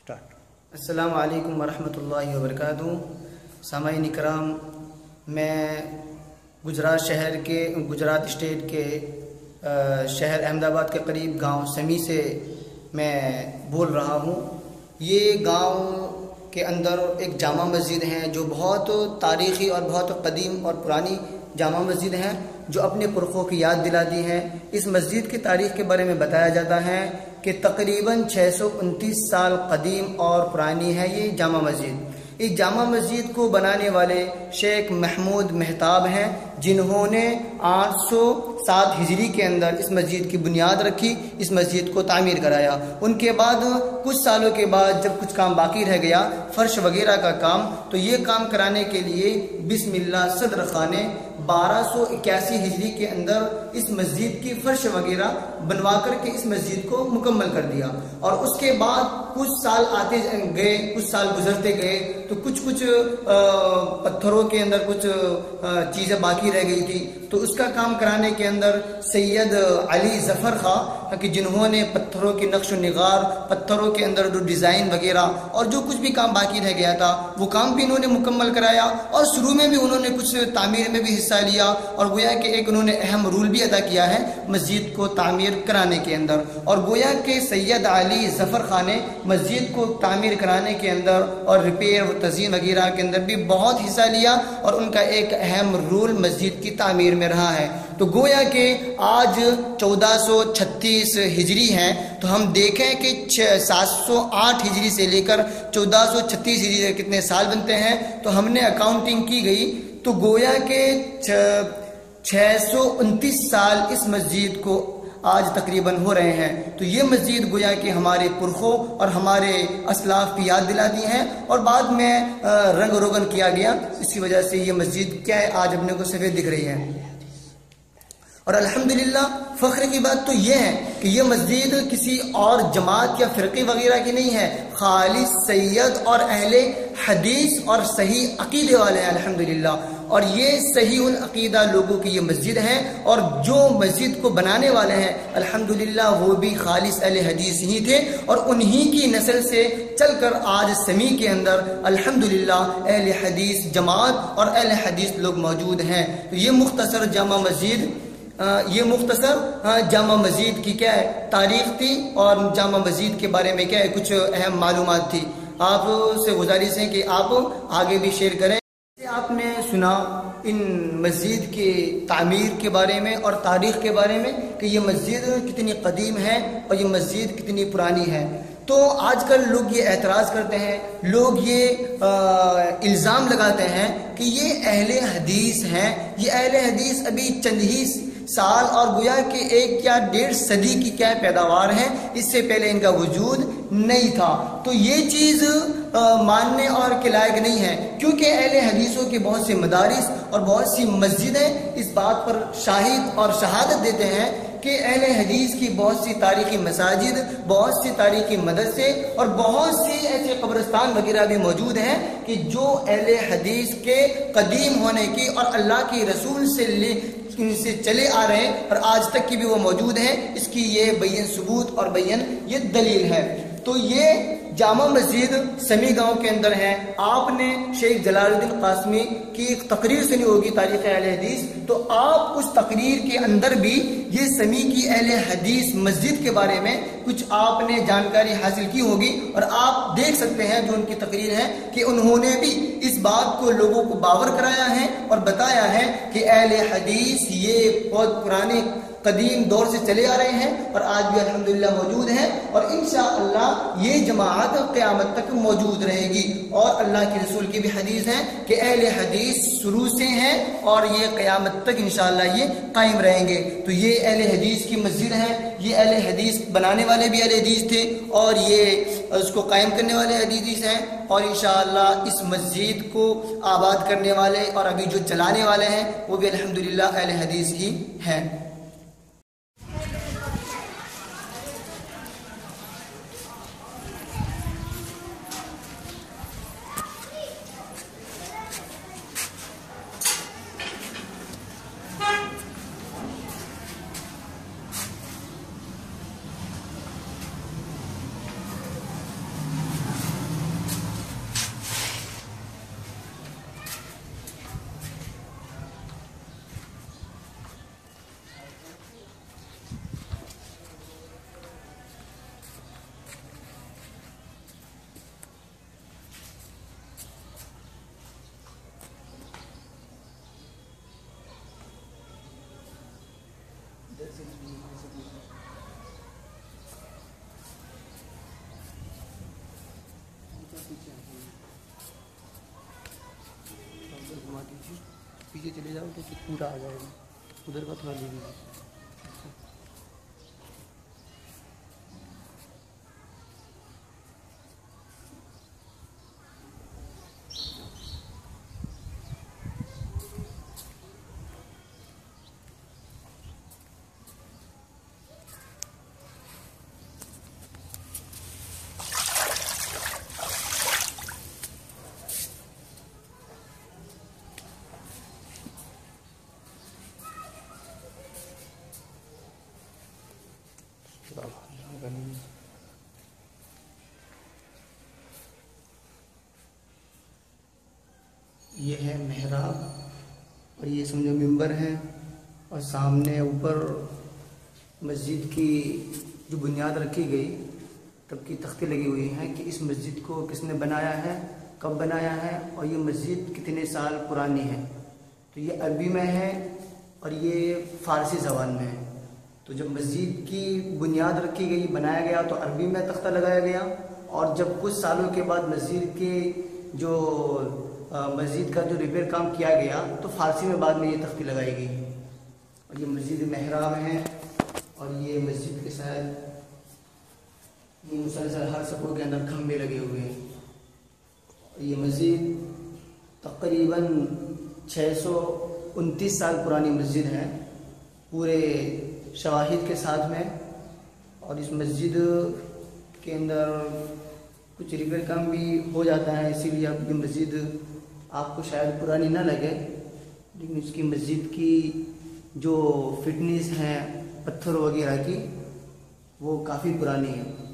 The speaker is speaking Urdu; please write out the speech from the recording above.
السلام علیکم ورحمۃ اللہ وبرکاتہ۔ سامعین کرام، میں گجرات اسٹیٹ کے شہر احمد آباد کے قریب گاؤں سمی سے میں بول رہا ہوں۔ یہ گاؤں کے اندر ایک جامع مسجد ہے جو بہت تاریخی اور بہت قدیم اور پرانی جامع مسجد ہے جو اپنے پرخوں کی یاد دلاتی ہے۔ اس مسجد کی تاریخ کے بارے میں بتایا جاتا ہے کہ تقریباً 629 سال قدیم اور پرانی ہے یہ جامع مسجد۔ اس جامع مسجد کو بنانے والے شیخ محمود مہتاب ہیں، جنہوں نے 807 ہجری کے اندر اس مسجد کی بنیاد رکھی، اس مسجد کو تعمیر کرایا۔ ان کے بعد کچھ سالوں کے بعد جب کچھ کام باقی رہ گیا، فرش وغیرہ کا کام، تو یہ کام کرانے کے لیے بسم اللہ صدر خان نے 1281 ہجری کے اندر اس مسجد کی فرش وغیرہ بنوا کر کے اس مسجد کو مکمل کر دیا۔ اور اس کے بعد کچھ سال آتے گئے، کچھ سال گزرتے گئے، تو کچھ پتھروں کے اندر کچھ چیزیں باقی رہ گئی تھی، تو اس کا کام کرانے کے اندر سید علی ظفر خان کہ جنہوں نے پتھروں کی نقش و نگار، پتھروں کے اندر جو ڈیزائن وغیرہ اور جو کچھ بھی کام باقی رہ گیا تھا وہ کام بھی انہوں نے مکمل کرایا، اور شروع میں بھی انہوں نے کچھ تعمیر میں بھی حصہ لیا، اور گویا کہ ایک انہوں نے اہم رول بھی ادا کیا ہے مسجد کو تعمیر کرانے کے اندر۔ اور گویا کہ سید علی ظفر خان نے مسجد کو تعمیر کرانے کے اندر اور ریپیئر و تزئین وغیرہ کے اندر بھی بہت حصہ لیا، اور ان کا ایک اہم رول مسجد کی تعمیر میں رہا ہے۔ تو گویا کہ آج 1436 ہجری ہے، تو ہم دیکھیں کہ 708 ہجری سے لے کر 1436 ہجری سے کتنے سال بنتے ہیں، تو ہم نے اکاؤنٹنگ کی گئی تو گویا کہ 629 سال اس مسجد کو آج تقریباً ہو رہے ہیں۔ تو یہ مسجد گویا کہ ہمارے پرخوں اور ہمارے اسلاف کی یاد دلاتی ہیں، اور بعد میں رنگ روگن کیا گیا، اس کی وجہ سے یہ مسجد کیا ہے آج اپنے کو سفید دکھ رہی ہے۔ اور الحمدللہ فخر کی بات تو یہ ہے کہ یہ مسجد کسی اور جماعت یا فرقے وغیرہ کی نہیں ہے، خالص سید اور اہل حدیث اور صحیح عقیدے والے ہیں الحمدللہ۔ اور یہ صحیح العقیدہ لوگوں کی یہ مسجد ہے، اور جو مسجد کو بنانے والے ہیں الحمدللہ وہ بھی خالص اہل حدیث ہی تھے، اور انہی کی نسل سے چل کر آج سمی کے اندر الحمدللہ اہل حدیث جماعت اور اہل حدیث لوگ موجود ہیں۔ تو یہ مختصر جامع مسجد کی کیا ہے تاریخ تھی، اور جامع مسجد کے بارے میں کیا ہے کچھ اہم معلومات تھی۔ آپ سے گزارش ہے کہ آپ آگے بھی شیئر کریں۔ آپ نے سنا ان مسجد کی تعمیر کے بارے میں اور تاریخ کے بارے میں کہ یہ مسجد کتنی قدیم ہے اور یہ مسجد کتنی پرانی ہے۔ تو آج کل لوگ یہ اعتراض کرتے ہیں، لوگ یہ الزام لگاتے ہیں کہ یہ اہل حدیث ہیں، یہ اہل حدیث ابھی چند ہی سال اور گویا کہ 1 یا 1.5 صدی کی کیا پیداوار ہے، اس سے پہلے ان کا وجود نہیں تھا۔ تو یہ چیز ماننے اور کے لائق نہیں ہے، کیونکہ اہل حدیثوں کے بہت سے مدارس اور بہت سی مسجدیں اس بات پر شاہد اور شہادت دیتے ہیں کہ اہل حدیث کی بہت سی تاریخی مساجد، بہت سی تاریخی مدرسے اور بہت سی ایسے قبرستان وغیرہ بھی موجود ہیں کہ جو اہل حدیث کے قدیم ہونے کی اور اللہ کی رسول سے چلے آ رہے ہیں اور آج تک کی بھی وہ موجود ہیں، اس کی یہ بین ثبوت اور بین یہ دلیل ہے۔ تو یہ جامع مسجد سمی گاؤں کے اندر ہے۔ آپ نے شیخ جلال الدین قاسمی کی ایک تقریر سنی ہوگی تاریخ اہل حدیث، تو آپ اس تقریر کے اندر بھی یہ سمی کی اہل حدیث مسجد کے بارے میں کچھ آپ نے جانکاری حاصل کی ہوگی، اور آپ دیکھ سکتے ہیں جو ان کی تقریر ہے کہ انہوں نے بھی اس بات کو لوگوں کو باور کرایا ہے اور بتایا ہے کہ اہل حدیث یہ بہت پرانے قدیم دور سے چلے آ رہے ہیں اور آج بھی الحمدللہ موجود ہیں، اور انشاءاللہ یہ جماعت قیامت تک موجود رہے گی۔ اور اللہ کے رسول کی بھی حدیث ہے کہ اہل حدیث شروع سے ہیں اور یہ قیامت تک انشاءاللہ یہ قائم رہیں گے۔ تو یہ اہل حدیث کی مسجد ہے، یہ اہل حدیث بنانے والے بھی اہل حدیث تھے اور یہ اس کو قائم کرنے والے حدیث ہیں، اور انشاءاللہ اس مسجد کو آباد کرنے والے اور ابھی جو چلانے والے ہیں وہ بھی الحمدللہ اہل حدیث ہی ہیں۔ گھما دیجیے، پیچھے چلے جاؤ تو پورا آ جائے گا، ادھر کا تھوڑا لے لیجیے۔ یہ ہے محراب اور یہ سمجھو ممبر ہے، اور سامنے اوپر مسجد کی جو بنیاد رکھی گئی تب کی تختی لگی ہوئی ہیں کہ اس مسجد کو کس نے بنایا ہے، کب بنایا ہے، اور یہ مسجد کتنے سال پرانی ہے۔ تو یہ عربی میں ہے اور یہ فارسی زبان میں ہے۔ تو جب مسجد کی بنیاد رکھی گئی، بنایا گیا، تو عربی میں تختہ لگایا گیا، اور جب کچھ سالوں کے بعد مسجد کا جو ریپیئر کام کیا گیا تو فارسی میں بعد میں یہ تختی لگائی گئی۔ اور یہ مسجد محراب ہے، اور یہ مسجد کے ساتھ یہ مسلسل ہر سپور کے اندر کھمبے لگے ہوئے ہیں۔ یہ مسجد تقریباً 629 سال پرانی مسجد ہے پورے شواہد کے ساتھ میں، اور اس مسجد کے اندر کچھ ریپیئر کام بھی ہو جاتا ہے، اسی لیے اب یہ مسجد آپ کو شاید پرانی نہ لگے، لیکن اس کی مسجد کی جو فٹنس ہے پتھر وغیرہ کی وہ کافی پرانی ہے۔